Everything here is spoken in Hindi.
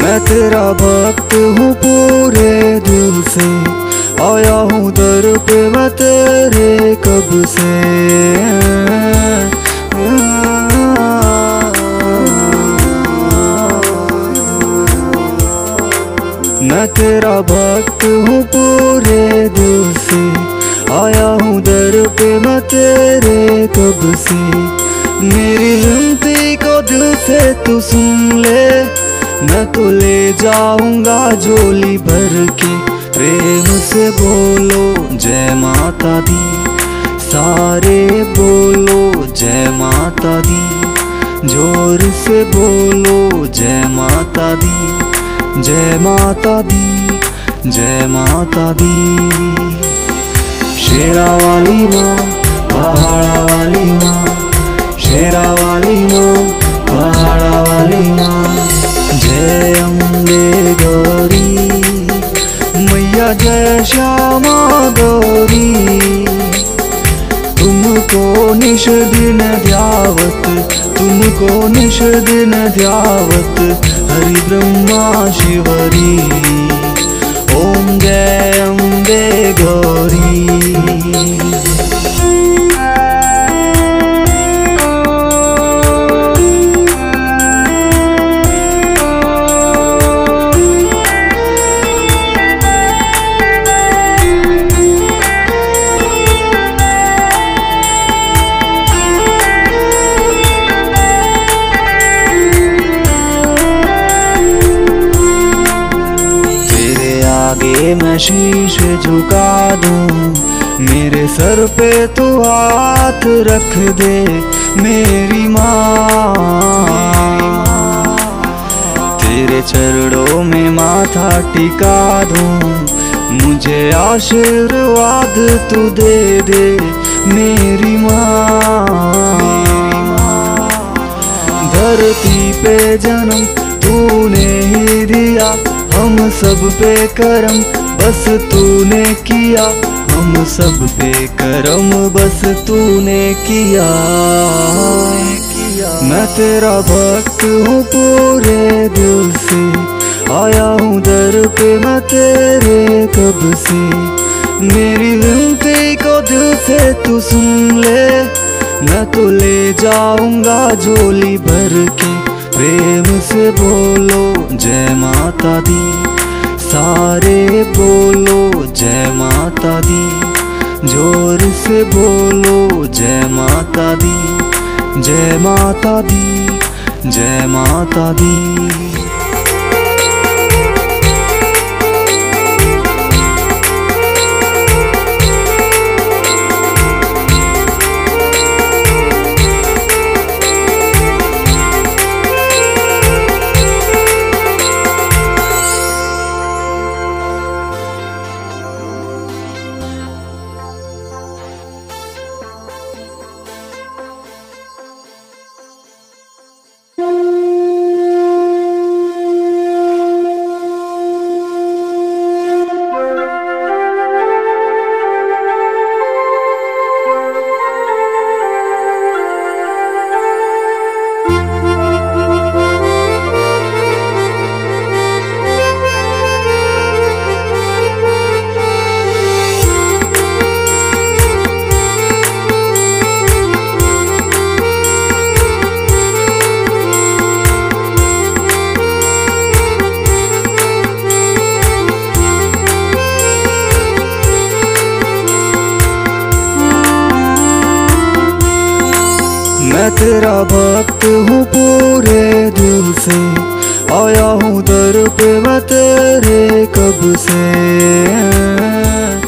मैं तेरा भक्त हूँ पूरे दिल से, आया हूँ दर पे मैं तेरे कब से। मैं तेरा भक्त हूँ पूरे दिल से, आया हूँ दर पे मैं तेरे कब से। मेरी विनती को दिल से तू सुन ले, मैं तो ले जाऊंगा झोली भर के। प्रेम से बोलो जय माता दी, सारे बोलो जय माता दी। जोर से बोलो जय माता दी, जय माता दी, जय माता दी। शेरा वाली माँ, पहाड़ा वाली माँ, शेरा वाली माँ, पहाड़ा वाली माँ। जय अम्बे गौरी मैया, जय श्यामा गौरी। तुमको निश दिन ध्यावत, तुमको निश दिन ध्यावत, हरि ब्रह्मा शिवरी। ओम जय अम्बे गौरी। मैं शीश झुका दूं, मेरे सर पे तू हाथ रख दे मेरी माँ। तेरे चरणों में माथा टिका दूं, मुझे आशीर्वाद तू दे दे मेरी माँ। धरती पे जन्म तूने ही दिया, हम सब पे करम बस तूने किया, हम सब पे करम बस तूने किया। मैं तेरा भक्त हूँ पूरे दिल से, आया हूँ दर पे मैं तेरे कब से। मेरी विनती को दिल से तू सुन ले, मैं तो ले जाऊंगा झोली भर के। प्रेम से बोलो जय माता दी, सारे बोलो जय माता दी। जोर से बोलो जय माता दी, जय माता दी, जय माता दी। मैं तेरा भक्त हूँ पूरे दिल से, आया हूँ दर पे मैं तेरे कब से।